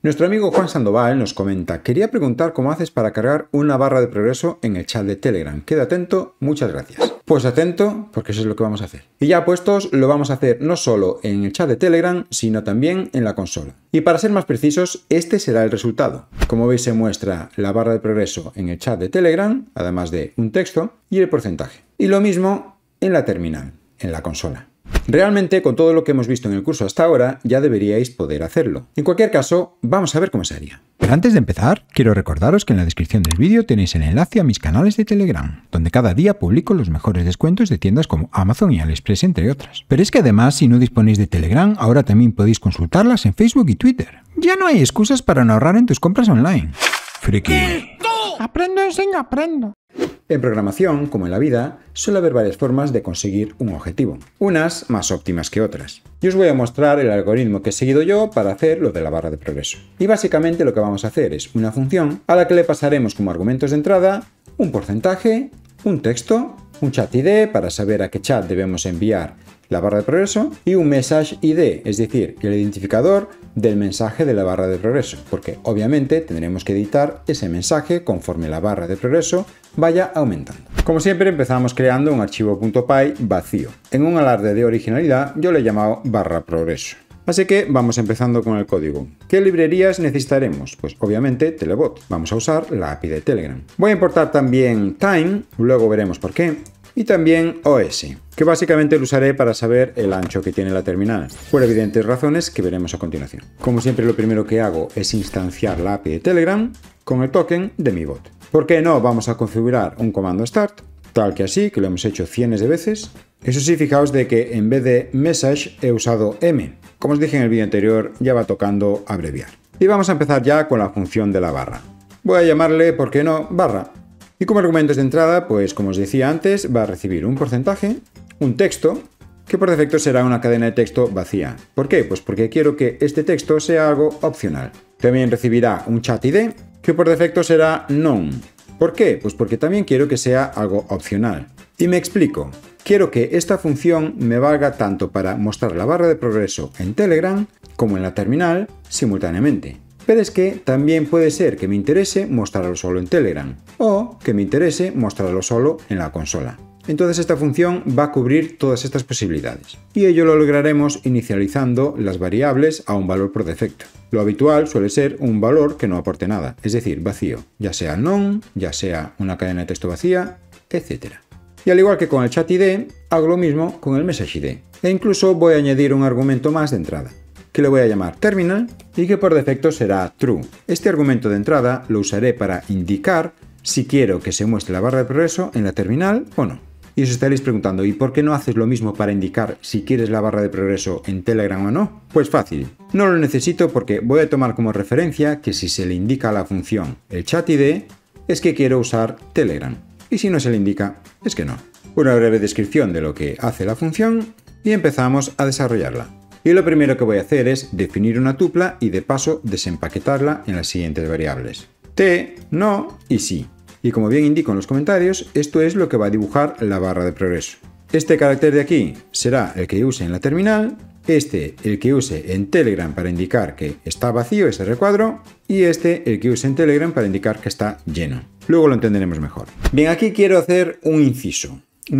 Nuestro amigo Juan Sandoval nos comenta: quería preguntar cómo haces para cargar una barra de progreso en el chat de Telegram. Queda atento, muchas gracias. Pues atento, porque eso es lo que vamos a hacer. Y ya puestos, lo vamos a hacer no solo en el chat de Telegram, sino también en la consola. Y para ser más precisos, este será el resultado. Como veis, se muestra la barra de progreso en el chat de Telegram, además de un texto y el porcentaje. Y lo mismo en la terminal, en la consola. Realmente, con todo lo que hemos visto en el curso hasta ahora, ya deberíais poder hacerlo. En cualquier caso, vamos a ver cómo se haría. Pero antes de empezar, quiero recordaros que en la descripción del vídeo tenéis el enlace a mis canales de Telegram, donde cada día publico los mejores descuentos de tiendas como Amazon y AliExpress, entre otras. Pero es que además, si no disponéis de Telegram, ahora también podéis consultarlas en Facebook y Twitter. Ya no hay excusas para no ahorrar en tus compras online. Friki. Aprendo, enseño, aprendo. En programación, como en la vida, suele haber varias formas de conseguir un objetivo, unas más óptimas que otras. Y os voy a mostrar el algoritmo que he seguido yo para hacer lo de la barra de progreso. Y básicamente lo que vamos a hacer es una función a la que le pasaremos como argumentos de entrada un porcentaje, un texto, un chat ID para saber a qué chat debemos enviar la barra de progreso y un message ID, es decir, el identificador del mensaje de la barra de progreso, porque obviamente tendremos que editar ese mensaje conforme la barra de progreso vaya aumentando. Como siempre, empezamos creando un archivo .py vacío. En un alarde de originalidad yo le he llamado barra progreso. Así que vamos empezando con el código. ¿Qué librerías necesitaremos? Pues obviamente Telebot. Vamos a usar la API de Telegram. Voy a importar también Time, luego veremos por qué. Y también OS, que básicamente lo usaré para saber el ancho que tiene la terminal, por evidentes razones que veremos a continuación. Como siempre, lo primero que hago es instanciar la API de Telegram con el token de mi bot. ¿Por qué no vamos a configurar un comando start? Tal que así, que lo hemos hecho cientos de veces. Eso sí, fijaos de que en vez de message he usado m. Como os dije en el vídeo anterior, ya va tocando abreviar. Y vamos a empezar ya con la función de la barra. Voy a llamarle, ¿por qué no?, barra. Y como argumentos de entrada, pues como os decía antes, va a recibir un porcentaje, un texto, que por defecto será una cadena de texto vacía. ¿Por qué? Pues porque quiero que este texto sea algo opcional. También recibirá un chat ID, que por defecto será none. ¿Por qué? Pues porque también quiero que sea algo opcional. Y me explico. Quiero que esta función me valga tanto para mostrar la barra de progreso en Telegram como en la terminal simultáneamente. Pero es que también puede ser que me interese mostrarlo solo en Telegram o que me interese mostrarlo solo en la consola. Entonces esta función va a cubrir todas estas posibilidades. Y ello lo lograremos inicializando las variables a un valor por defecto. Lo habitual suele ser un valor que no aporte nada, es decir, vacío, ya sea none, ya sea una cadena de texto vacía, etc. Y al igual que con el chat ID, hago lo mismo con el message ID. E incluso voy a añadir un argumento más de entrada, que le voy a llamar terminal y que por defecto será true. Este argumento de entrada lo usaré para indicar si quiero que se muestre la barra de progreso en la terminal o no. Y os estaréis preguntando, ¿y por qué no haces lo mismo para indicar si quieres la barra de progreso en Telegram o no? Pues fácil. No lo necesito porque voy a tomar como referencia que si se le indica a la función el chat ID, es que quiero usar Telegram. Y si no se le indica, es que no. Una breve descripción de lo que hace la función y empezamos a desarrollarla. Y lo primero que voy a hacer es definir una tupla y de paso desempaquetarla en las siguientes variables: t, no y sí. Y como bien indico en los comentarios, esto es lo que va a dibujar la barra de progreso. Este carácter de aquí será el que use en la terminal, este el que use en Telegram para indicar que está vacío ese recuadro y este el que use en Telegram para indicar que está lleno. Luego lo entenderemos mejor. Bien, aquí quiero hacer un incisivo.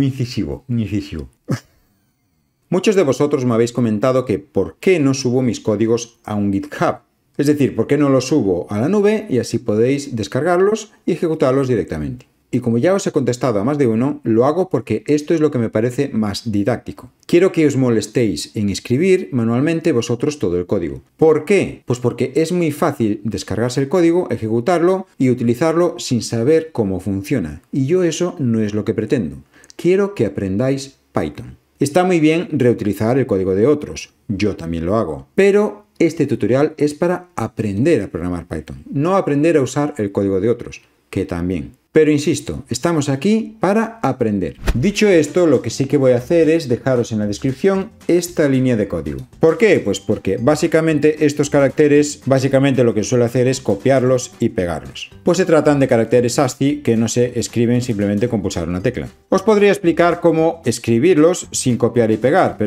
Muchos de vosotros me habéis comentado que por qué no subo mis códigos a un GitHub. Es decir, por qué no los subo a la nube y así podéis descargarlos y ejecutarlos directamente. Y como ya os he contestado a más de uno, lo hago porque esto es lo que me parece más didáctico. Quiero que os molestéis en escribir manualmente vosotros todo el código. ¿Por qué? Pues porque es muy fácil descargarse el código, ejecutarlo y utilizarlo sin saber cómo funciona. Y yo eso no es lo que pretendo. Quiero que aprendáis Python. Está muy bien reutilizar el código de otros, yo también lo hago, pero este tutorial es para aprender a programar Python, no aprender a usar el código de otros, que también. Pero insisto, estamos aquí para aprender. Dicho esto, lo que sí que voy a hacer es dejaros en la descripción esta línea de código. ¿Por qué? Pues porque básicamente estos caracteres, lo que suelo hacer es copiarlos y pegarlos. Pues se tratan de caracteres ASCII que no se escriben simplemente con pulsar una tecla. Os podría explicar cómo escribirlos sin copiar y pegar, pero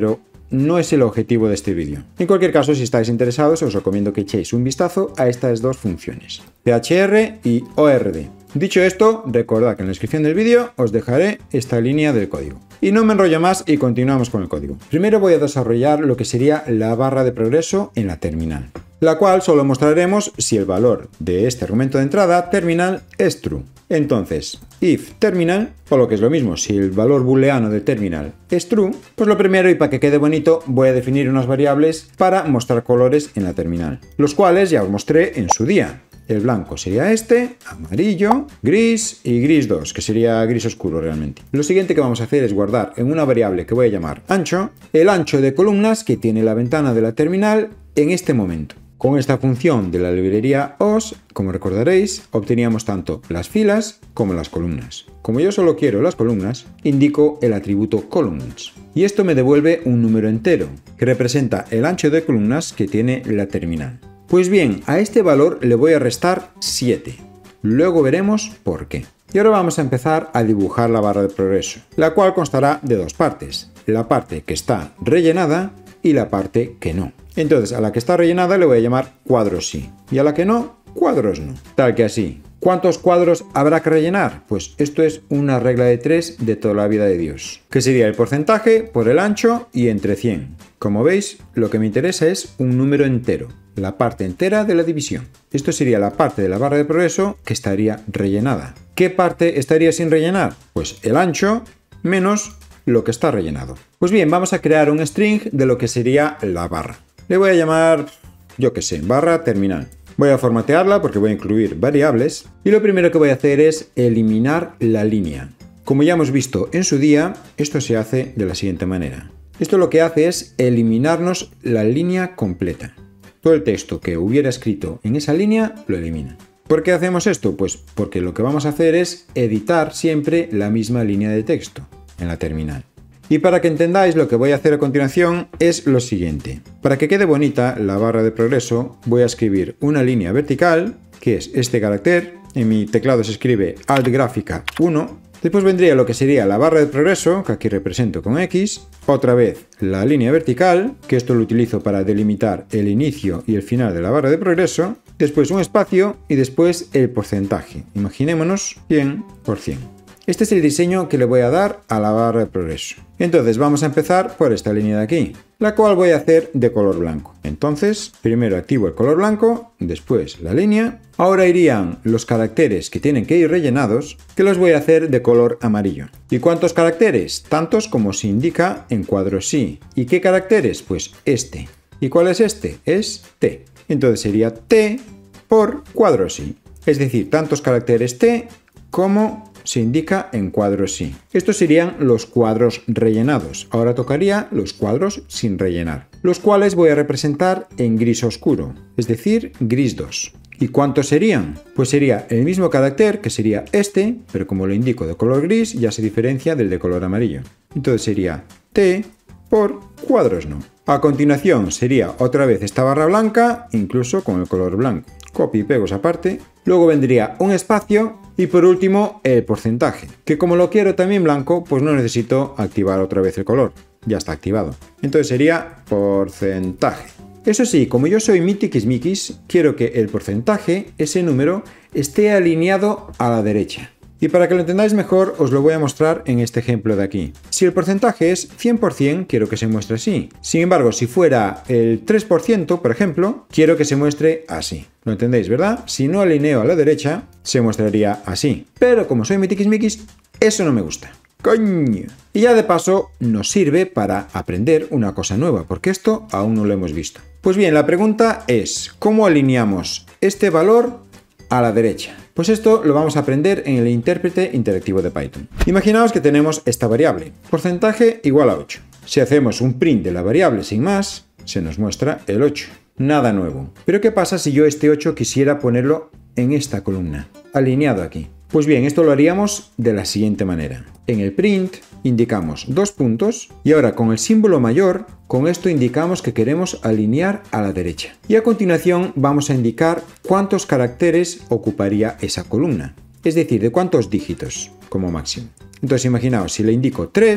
no es el objetivo de este vídeo. En cualquier caso, si estáis interesados, os recomiendo que echéis un vistazo a estas dos funciones, PHR y ORD. Dicho esto, recordad que en la descripción del vídeo os dejaré esta línea del código. Y no me enrollo más y continuamos con el código. Primero voy a desarrollar lo que sería la barra de progreso en la terminal, la cual solo mostraremos si el valor de este argumento de entrada terminal es true. Entonces, if terminal, o lo que es lo mismo, si el valor booleano de terminal es true, pues lo primero, y para que quede bonito, voy a definir unas variables para mostrar colores en la terminal, los cuales ya os mostré en su día. El blanco sería este, amarillo, gris y gris 2, que sería gris oscuro realmente. Lo siguiente que vamos a hacer es guardar en una variable que voy a llamar ancho, el ancho de columnas que tiene la ventana de la terminal en este momento. Con esta función de la librería os, como recordaréis, obteníamos tanto las filas como las columnas. Como yo solo quiero las columnas, indico el atributo columns. Y esto me devuelve un número entero, que representa el ancho de columnas que tiene la terminal. Pues bien, a este valor le voy a restar 7. Luego veremos por qué. Y ahora vamos a empezar a dibujar la barra de progreso, la cual constará de dos partes. La parte que está rellenada y la parte que no. Entonces, a la que está rellenada le voy a llamar cuadros sí, y a la que no, cuadros no. Tal que así. ¿Cuántos cuadros habrá que rellenar? Pues esto es una regla de 3 de toda la vida de Dios, que sería el porcentaje por el ancho y entre 100. Como veis, lo que me interesa es un número entero, la parte entera de la división. Esto sería la parte de la barra de progreso que estaría rellenada. ¿Qué parte estaría sin rellenar? Pues el ancho menos lo que está rellenado. Pues bien, vamos a crear un string de lo que sería la barra. Le voy a llamar, yo qué sé, barra terminal. Voy a formatearla porque voy a incluir variables y lo primero que voy a hacer es eliminar la línea. Como ya hemos visto en su día, esto se hace de la siguiente manera. Esto lo que hace es eliminarnos la línea completa. Todo el texto que hubiera escrito en esa línea lo elimina. ¿Por qué hacemos esto? Pues porque lo que vamos a hacer es editar siempre la misma línea de texto en la terminal. Y para que entendáis lo que voy a hacer a continuación es lo siguiente. Para que quede bonita la barra de progreso voy a escribir una línea vertical, que es este carácter. En mi teclado se escribe Alt Gráfica 1. Después vendría lo que sería la barra de progreso, que aquí represento con X. Otra vez la línea vertical, que esto lo utilizo para delimitar el inicio y el final de la barra de progreso. Después un espacio y después el porcentaje. Imaginémonos 100%. Este es el diseño que le voy a dar a la barra de progreso. Entonces vamos a empezar por esta línea de aquí, la cual voy a hacer de color blanco. Entonces, primero activo el color blanco, después la línea. Ahora irían los caracteres que tienen que ir rellenados, que los voy a hacer de color amarillo. ¿Y cuántos caracteres? Tantos como se indica en cuadro sí. ¿Y qué caracteres? Pues este. ¿Y cuál es este? Es T. Entonces sería T por cuadro sí. Es decir, tantos caracteres T como se indica en cuadros sí. Estos serían los cuadros rellenados. Ahora tocaría los cuadros sin rellenar, los cuales voy a representar en gris oscuro, es decir, gris 2. ¿Y cuántos serían? Pues sería el mismo carácter, que sería este, pero como lo indico de color gris, ya se diferencia del de color amarillo. Entonces sería T por cuadros no. A continuación sería otra vez esta barra blanca, incluso con el color blanco. Copio y pego esa parte. Luego vendría un espacio y por último el porcentaje, que como lo quiero también blanco, pues no necesito activar otra vez el color. Ya está activado. Entonces sería porcentaje. Eso sí, como yo soy mi tiquismiquis, quiero que el porcentaje, ese número, esté alineado a la derecha. Y para que lo entendáis mejor, os lo voy a mostrar en este ejemplo de aquí. Si el porcentaje es 100%, quiero que se muestre así. Sin embargo, si fuera el 3%, por ejemplo, quiero que se muestre así. ¿Lo entendéis, verdad? Si no alineo a la derecha, se mostraría así. Pero como soy mi tiquismiquis, eso no me gusta. ¡Coño! Y ya de paso, nos sirve para aprender una cosa nueva, porque esto aún no lo hemos visto. Pues bien, la pregunta es, ¿cómo alineamos este valor a la derecha? Pues esto lo vamos a aprender en el intérprete interactivo de Python. Imaginaos que tenemos esta variable, porcentaje igual a 8. Si hacemos un print de la variable sin más, se nos muestra el 8. Nada nuevo. Pero ¿qué pasa si yo este 8 quisiera ponerlo en esta columna, alineado aquí? Pues bien, esto lo haríamos de la siguiente manera. En el print indicamos 2 puntos y ahora con el símbolo mayor, con esto indicamos que queremos alinear a la derecha. Y a continuación vamos a indicar cuántos caracteres ocuparía esa columna, es decir, de cuántos dígitos como máximo. Entonces imaginaos, si le indico 3,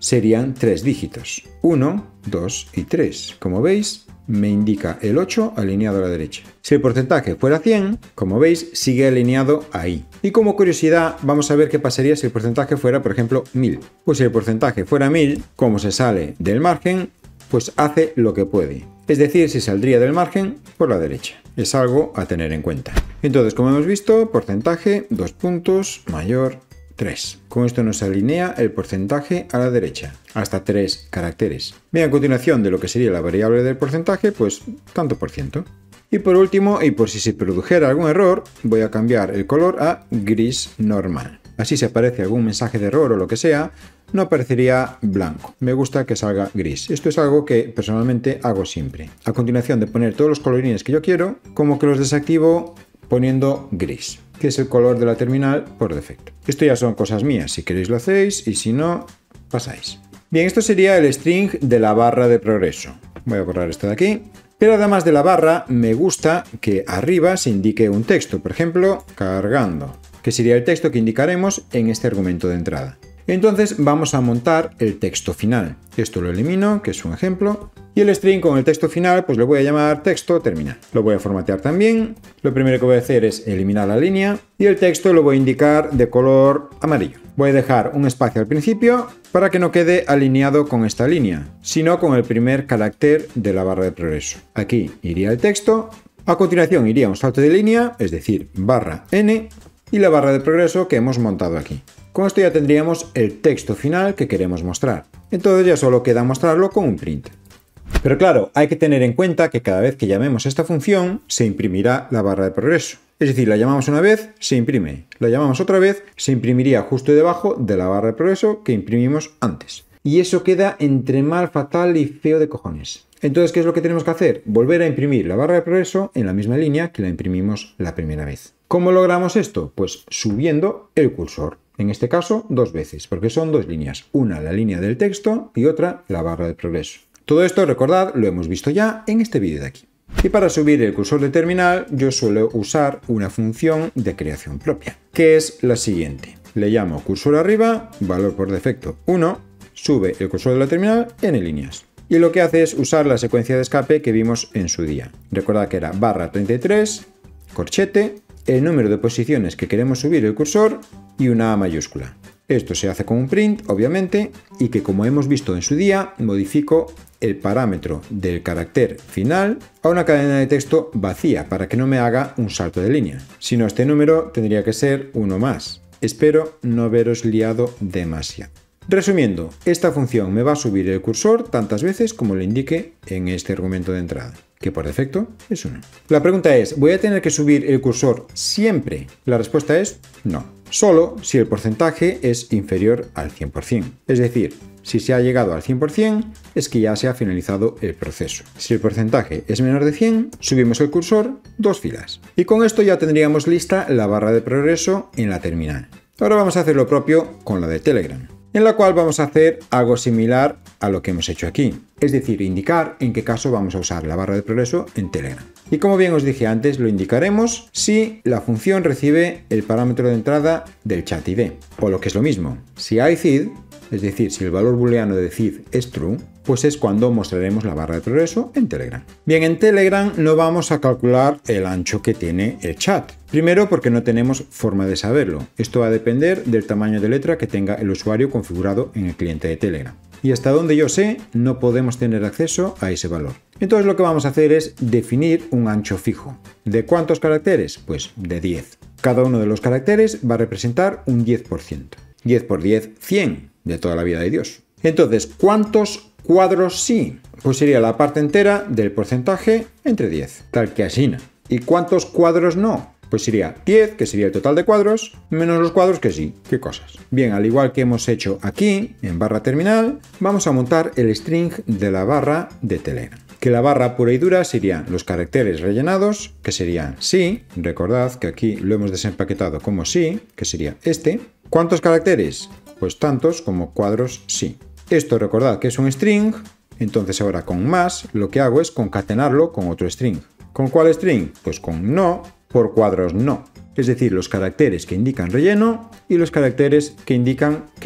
serían 3 dígitos. 1, 2 y 3. Como veis, me indica el 8 alineado a la derecha. Si el porcentaje fuera 100, como veis, sigue alineado ahí. Y como curiosidad, vamos a ver qué pasaría si el porcentaje fuera, por ejemplo, 1000. Pues si el porcentaje fuera 1000, como se sale del margen, pues hace lo que puede. Es decir, se saldría del margen por la derecha. Es algo a tener en cuenta. Entonces, como hemos visto, porcentaje, 2 puntos, mayor 3. Con esto nos alinea el porcentaje a la derecha, hasta 3 caracteres. Bien, a continuación de lo que sería la variable del porcentaje, pues tanto por ciento. Y por último, y por si se produjera algún error, voy a cambiar el color a gris normal. Así si aparece algún mensaje de error o lo que sea, no aparecería blanco. Me gusta que salga gris. Esto es algo que personalmente hago siempre. A continuación de poner todos los colorines que yo quiero, como que los desactivo poniendo gris, que es el color de la terminal por defecto. Esto ya son cosas mías, si queréis lo hacéis y si no, pasáis. Bien, esto sería el string de la barra de progreso. Voy a borrar esto de aquí. Pero además de la barra, me gusta que arriba se indique un texto, por ejemplo, cargando, que sería el texto que indicaremos en este argumento de entrada. Entonces vamos a montar el texto final. Esto lo elimino, que es un ejemplo. Y el string con el texto final, pues lo voy a llamar texto terminal. Lo voy a formatear también. Lo primero que voy a hacer es eliminar la línea. Y el texto lo voy a indicar de color amarillo. Voy a dejar un espacio al principio para que no quede alineado con esta línea, sino con el primer carácter de la barra de progreso. Aquí iría el texto. A continuación iría un salto de línea, es decir, barra n, y la barra de progreso que hemos montado aquí. Con esto ya tendríamos el texto final que queremos mostrar. Entonces ya solo queda mostrarlo con un print. Pero claro, hay que tener en cuenta que cada vez que llamemos esta función, se imprimirá la barra de progreso. Es decir, la llamamos una vez, se imprime. La llamamos otra vez, se imprimiría justo debajo de la barra de progreso que imprimimos antes. Y eso queda entre mal, fatal y feo de cojones. Entonces, ¿qué es lo que tenemos que hacer? Volver a imprimir la barra de progreso en la misma línea que la imprimimos la primera vez. ¿Cómo logramos esto? Pues subiendo el cursor. En este caso, 2 veces, porque son 2 líneas. Una la línea del texto y otra la barra de progreso. Todo esto, recordad, lo hemos visto ya en este vídeo de aquí. Y para subir el cursor de terminal, yo suelo usar una función de creación propia, que es la siguiente. Le llamo cursor arriba, valor por defecto 1, sube el cursor de la terminal n líneas. Y lo que hace es usar la secuencia de escape que vimos en su día. Recordad que era barra 33, corchete, el número de posiciones que queremos subir el cursor y una A mayúscula. Esto se hace con un print, obviamente, y que como hemos visto en su día, modifico el parámetro del carácter final a una cadena de texto vacía para que no me haga un salto de línea. Si no, este número tendría que ser uno más. Espero no haberos liado demasiado. Resumiendo, esta función me va a subir el cursor tantas veces como le indique en este argumento de entrada, que por defecto es 1. La pregunta es, ¿voy a tener que subir el cursor siempre? La respuesta es no. Solo si el porcentaje es inferior al 100%. Es decir, si se ha llegado al 100% es que ya se ha finalizado el proceso. Si el porcentaje es menor de 100, subimos el cursor 2 filas. Y con esto ya tendríamos lista la barra de progreso en la terminal. Ahora vamos a hacer lo propio con la de Telegram, en la cual vamos a hacer algo similar a lo que hemos hecho aquí, es decir, indicar en qué caso vamos a usar la barra de progreso en Telegram. Y como bien os dije antes, lo indicaremos si la función recibe el parámetro de entrada del chat ID, o lo que es lo mismo, si hay CID, es decir, si el valor booleano de CID es true, pues es cuando mostraremos la barra de progreso en Telegram. Bien, en Telegram no vamos a calcular el ancho que tiene el chat. Primero porque no tenemos forma de saberlo. Esto va a depender del tamaño de letra que tenga el usuario configurado en el cliente de Telegram. Y hasta donde yo sé, no podemos tener acceso a ese valor. Entonces lo que vamos a hacer es definir un ancho fijo. ¿De cuántos caracteres? Pues de 10. Cada uno de los caracteres va a representar un 10%. 10 por 10, 100 de toda la vida de Dios. Entonces, ¿cuántos cuadros sí? Pues sería la parte entera del porcentaje entre 10, tal que así. ¿Y cuántos cuadros no? Pues sería 10, que sería el total de cuadros, menos los cuadros que sí. ¿Qué cosas? Bien, al igual que hemos hecho aquí, en barra terminal, vamos a montar el string de la barra de Telegram. Que la barra pura y dura serían los caracteres rellenados, que serían sí. Recordad que aquí lo hemos desempaquetado como sí, que sería este. ¿Cuántos caracteres? Pues tantos como cuadros sí. Esto recordad que es un string, entonces ahora con más lo que hago es concatenarlo con otro string. ¿Con cuál string? Pues con no por cuadros no. Es decir, los caracteres que indican relleno y los caracteres que indican que no.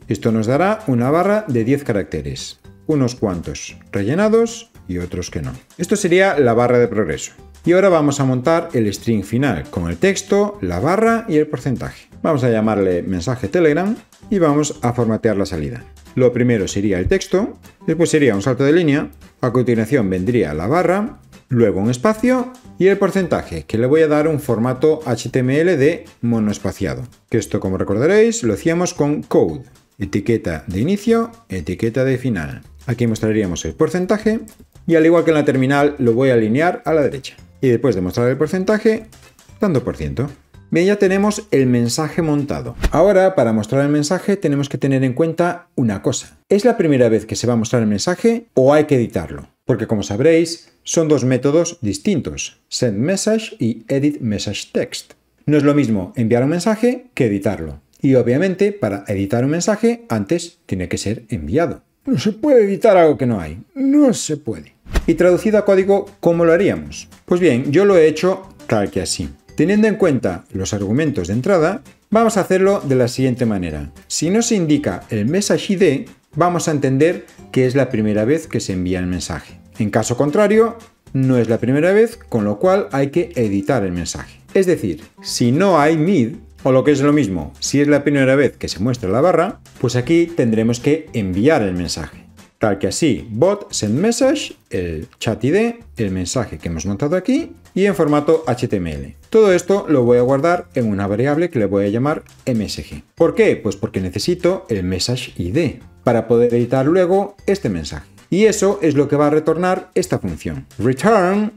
Esto nos dará una barra de 10 caracteres, unos cuantos rellenados y otros que no. Esto sería la barra de progreso. Y ahora vamos a montar el string final con el texto, la barra y el porcentaje. Vamos a llamarle mensaje Telegram y vamos a formatear la salida. Lo primero sería el texto, después sería un salto de línea, a continuación vendría la barra, luego un espacio y el porcentaje, que le voy a dar un formato HTML de monoespaciado. Que esto, como recordaréis, lo hacíamos con code, etiqueta de inicio, etiqueta de final. Aquí mostraríamos el porcentaje y al igual que en la terminal lo voy a alinear a la derecha. Y después de mostrar el porcentaje, dando por ciento. Bien, ya tenemos el mensaje montado. Ahora, para mostrar el mensaje, tenemos que tener en cuenta una cosa. ¿Es la primera vez que se va a mostrar el mensaje o hay que editarlo? Porque como sabréis, son dos métodos distintos, sendMessage y editMessageText. No es lo mismo enviar un mensaje que editarlo. Y obviamente, para editar un mensaje, antes tiene que ser enviado. No se puede editar algo que no hay. No se puede. Y traducido a código, ¿cómo lo haríamos? Pues bien, yo lo he hecho tal que así. Teniendo en cuenta los argumentos de entrada, vamos a hacerlo de la siguiente manera. Si no se indica el message ID, vamos a entender que es la primera vez que se envía el mensaje. En caso contrario, no es la primera vez, con lo cual hay que editar el mensaje. Es decir, si no hay mid, o lo que es lo mismo, si es la primera vez que se muestra la barra, pues aquí tendremos que enviar el mensaje. Tal que así, bot send message, el chat ID, el mensaje que hemos montado aquí y en formato HTML. Todo esto lo voy a guardar en una variable que le voy a llamar msg. ¿Por qué? Pues porque necesito el message ID para poder editar luego este mensaje. Y eso es lo que va a retornar esta función, return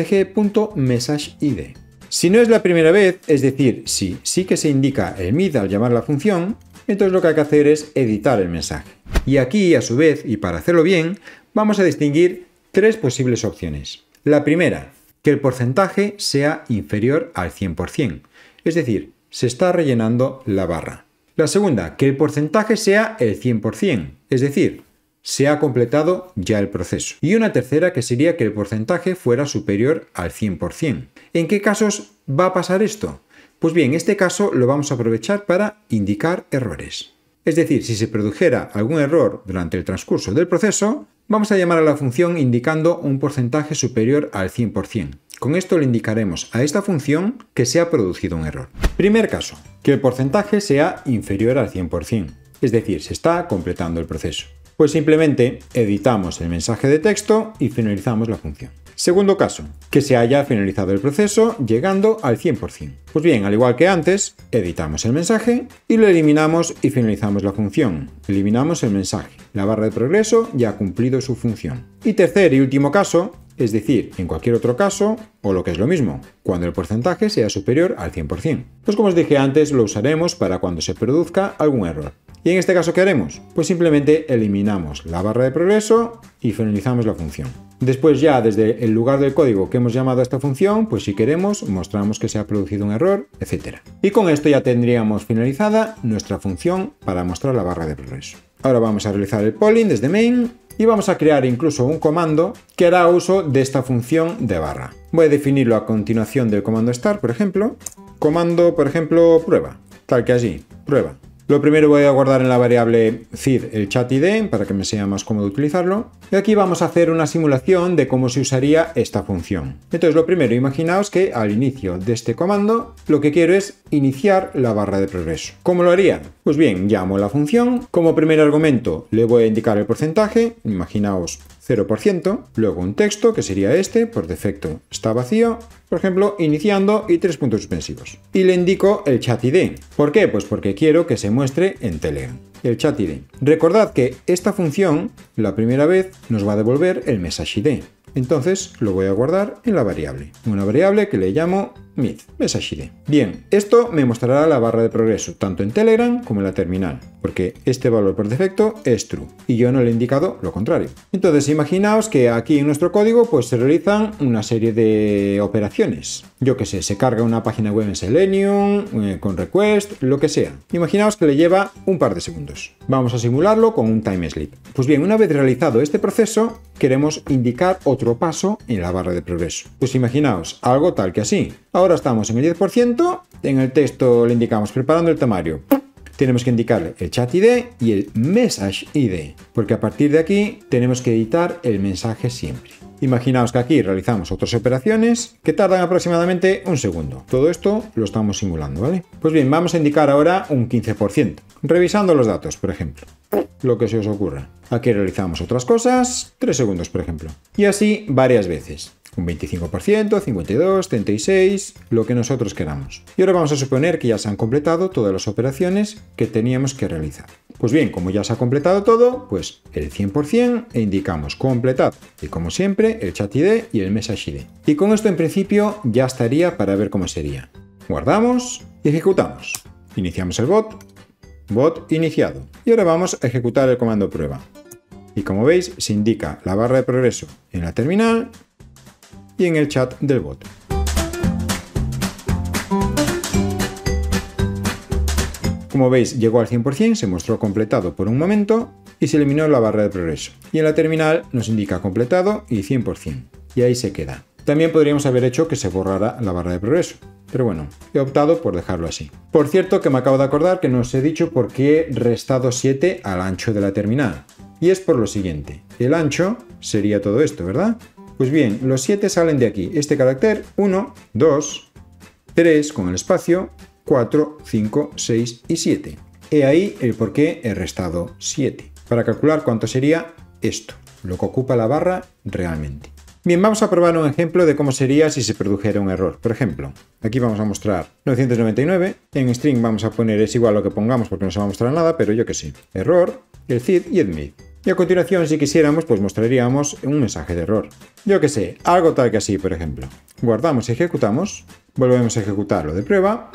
msg.messageID. Si no es la primera vez, es decir, si sí que se indica el mid al llamar la función, entonces lo que hay que hacer es editar el mensaje. Y aquí, a su vez, y para hacerlo bien, vamos a distinguir tres posibles opciones. La primera, que el porcentaje sea inferior al 100%, es decir, se está rellenando la barra. La segunda, que el porcentaje sea el 100%, es decir, se ha completado ya el proceso. Y una tercera, que sería que el porcentaje fuera superior al 100%. ¿En qué casos va a pasar esto? Pues bien, este caso lo vamos a aprovechar para indicar errores. Es decir, si se produjera algún error durante el transcurso del proceso, vamos a llamar a la función indicando un porcentaje superior al 100%. Con esto le indicaremos a esta función que se ha producido un error. Primer caso, que el porcentaje sea inferior al 100%, es decir, se está completando el proceso. Pues simplemente editamos el mensaje de texto y finalizamos la función. Segundo caso, que se haya finalizado el proceso llegando al 100%. Pues bien, al igual que antes, editamos el mensaje y lo eliminamos y finalizamos la función. Eliminamos el mensaje. La barra de progreso ya ha cumplido su función. Y tercer y último caso, es decir, en cualquier otro caso, o lo que es lo mismo, cuando el porcentaje sea superior al 100%. Pues como os dije antes, lo usaremos para cuando se produzca algún error. ¿Y en este caso qué haremos? Pues simplemente eliminamos la barra de progreso y finalizamos la función. Después ya desde el lugar del código que hemos llamado a esta función, pues si queremos mostramos que se ha producido un error, etc. Y con esto ya tendríamos finalizada nuestra función para mostrar la barra de progreso. Ahora vamos a realizar el polling desde main y vamos a crear incluso un comando que hará uso de esta función de barra. Voy a definirlo a continuación del comando start, por ejemplo. Comando, por ejemplo, prueba, tal que así, prueba. Lo primero voy a guardar en la variable feed el chat ID para que me sea más cómodo utilizarlo. Y aquí vamos a hacer una simulación de cómo se usaría esta función. Entonces lo primero, imaginaos que al inicio de este comando lo que quiero es iniciar la barra de progreso. ¿Cómo lo haría? Pues bien, llamo la función. Como primer argumento le voy a indicar el porcentaje. Imaginaos 0%, luego un texto que sería este, por defecto está vacío, por ejemplo, iniciando y 3 puntos suspensivos. Y le indico el chat ID. ¿Por qué? Pues porque quiero que se muestre en Telegram. El chat ID. Recordad que esta función, la primera vez, nos va a devolver el message ID. Entonces lo voy a guardar en la variable. Una variable que le llamo mid, message ID. Bien, esto me mostrará la barra de progreso, tanto en Telegram como en la terminal, porque este valor por defecto es true, y yo no le he indicado lo contrario. Entonces imaginaos que aquí en nuestro código pues se realizan una serie de operaciones. Yo que sé, se carga una página web en Selenium, con request, lo que sea. Imaginaos que le lleva un par de segundos. Vamos a simularlo con un time sleep. Pues bien, una vez realizado este proceso, queremos indicar otro paso en la barra de progreso. Pues imaginaos algo tal que así. Ahora estamos en el 10%, en el texto le indicamos preparando el temario. tenemos que indicarle el chat ID y el message ID, porque a partir de aquí tenemos que editar el mensaje siempre. Imaginaos que aquí realizamos otras operaciones que tardan aproximadamente un segundo. Todo esto lo estamos simulando, ¿vale? Pues bien, vamos a indicar ahora un 15%, revisando los datos, por ejemplo. Lo que se os ocurra. Aquí realizamos otras cosas, 3 segundos, por ejemplo. Y así varias veces. Un 25%, 52, 36, lo que nosotros queramos. Y ahora vamos a suponer que ya se han completado todas las operaciones que teníamos que realizar. Pues bien, como ya se ha completado todo, pues el 100% e indicamos completado. Y como siempre, el chat ID y el message ID. Y con esto en principio ya estaría para ver cómo sería. Guardamos y ejecutamos. Iniciamos el bot iniciado. Y ahora vamos a ejecutar el comando prueba. Y como veis, se indica la barra de progreso en la terminal y en el chat del bot. Como veis, llegó al 100%, se mostró completado por un momento y se eliminó la barra de progreso. Y en la terminal nos indica completado y 100%. Y ahí se queda. También podríamos haber hecho que se borrara la barra de progreso. Pero bueno, he optado por dejarlo así. Por cierto, que me acabo de acordar que no os he dicho por qué he restado 7 al ancho de la terminal. Y es por lo siguiente. El ancho sería todo esto, ¿verdad? Pues bien, los 7 salen de aquí. Este carácter, 1, 2, 3 con el espacio, 4, 5, 6 y 7. He ahí el por qué he restado 7. Para calcular cuánto sería esto, lo que ocupa la barra realmente. Bien, vamos a probar un ejemplo de cómo sería si se produjera un error. Por ejemplo, aquí vamos a mostrar 999. En string vamos a poner es igual lo que pongamos porque no se va a mostrar nada, pero yo qué sé. Error, el CID y el MID. Y a continuación, si quisiéramos, pues mostraríamos un mensaje de error. Yo qué sé, algo tal que así, por ejemplo. Guardamos y ejecutamos. Volvemos a ejecutar lo de prueba.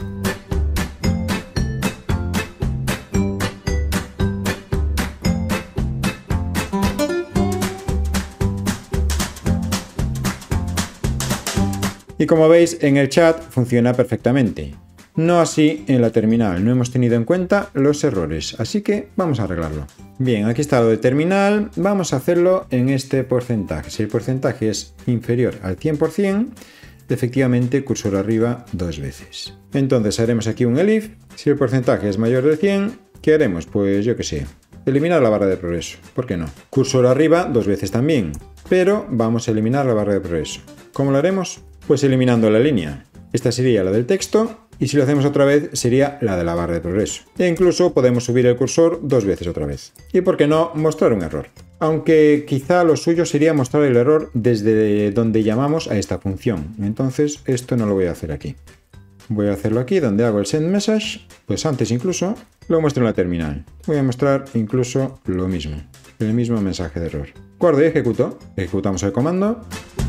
Y como veis, en el chat funciona perfectamente. No así en la terminal, no hemos tenido en cuenta los errores, así que vamos a arreglarlo. Bien, aquí está lo de terminal, vamos a hacerlo en este porcentaje. Si el porcentaje es inferior al 100%, efectivamente cursor arriba 2 veces. Entonces haremos aquí un elif, si el porcentaje es mayor del 100, ¿qué haremos? Pues yo qué sé, eliminar la barra de progreso, ¿por qué no? Cursor arriba 2 veces también, pero vamos a eliminar la barra de progreso. ¿Cómo lo haremos? Pues eliminando la línea. Esta sería la del texto. Y si lo hacemos otra vez, sería la de la barra de progreso. E incluso podemos subir el cursor 2 veces otra vez. Y por qué no, mostrar un error. Aunque quizá lo suyo sería mostrar el error desde donde llamamos a esta función. Entonces, esto no lo voy a hacer aquí. Voy a hacerlo aquí, donde hago el send message. Pues antes incluso, lo muestro en la terminal. Voy a mostrar incluso lo mismo. El mismo mensaje de error. Guardo y ejecuto. Ejecutamos el comando.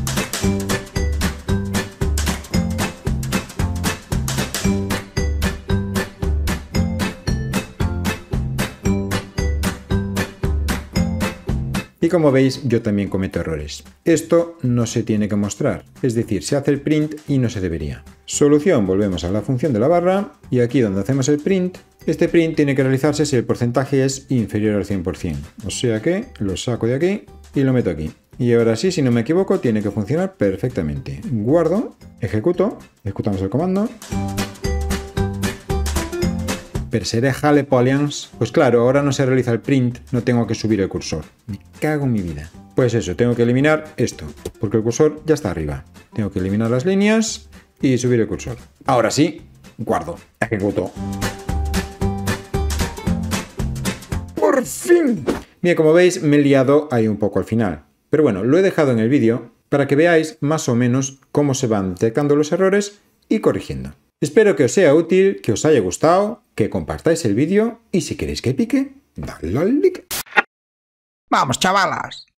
Y como veis, yo también cometo errores. Esto no se tiene que mostrar, es decir, se hace el print y no se debería. Solución, volvemos a la función de la barra y aquí donde hacemos el print, este print tiene que realizarse si el porcentaje es inferior al 100%. O sea que lo saco de aquí y lo meto aquí. Y ahora sí, si no me equivoco, tiene que funcionar perfectamente. Guardo, ejecutamos el comando. Persere jale polians. Pues claro, ahora no se realiza el print, no tengo que subir el cursor. Me cago en mi vida. Pues eso, tengo que eliminar esto, porque el cursor ya está arriba. Tengo que eliminar las líneas y subir el cursor. Ahora sí, guardo, ejecuto. ¡Por fin! Bien, como veis, me he liado ahí un poco al final. Pero bueno, lo he dejado en el vídeo para que veáis más o menos cómo se van detectando los errores y corrigiendo. Espero que os sea útil, que os haya gustado, que compartáis el vídeo y si queréis que pique, dadle al like. ¡Vamos, chavalas!